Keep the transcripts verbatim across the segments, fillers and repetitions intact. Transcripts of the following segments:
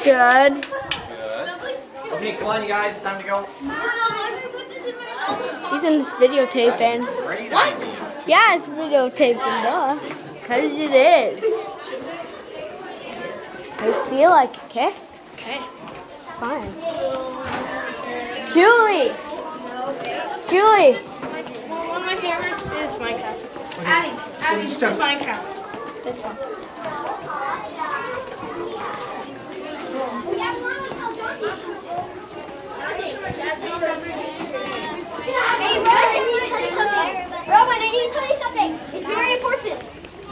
Good. Good. Okay, come on, you guys. Time to go. He's in this videotaping. Great idea. Yeah, it's videotaping, duh. Because it is. I just feel like it, okay? Okay. Fine. Julie! Julie! Well, one of my favorites is Minecraft. Okay. Abby, Abby, this is Minecraft. This one. Hey, Roman, I need to tell you something. Roman, I need to tell you something. It's very important.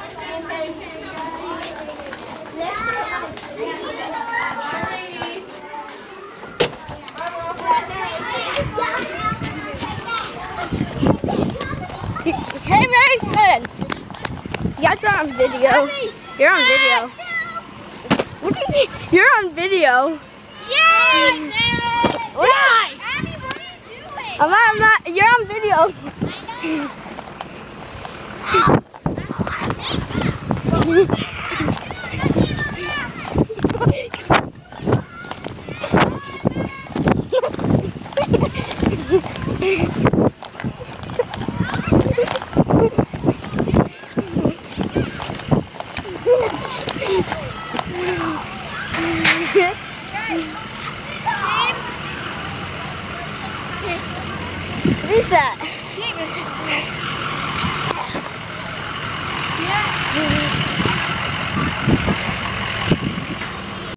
Hey, Mason! You guys are on video. You're on video. What do you mean? You're on video. Yay! What? Abby, what are you doing? I'm not, I'm not, you're on video. What is that?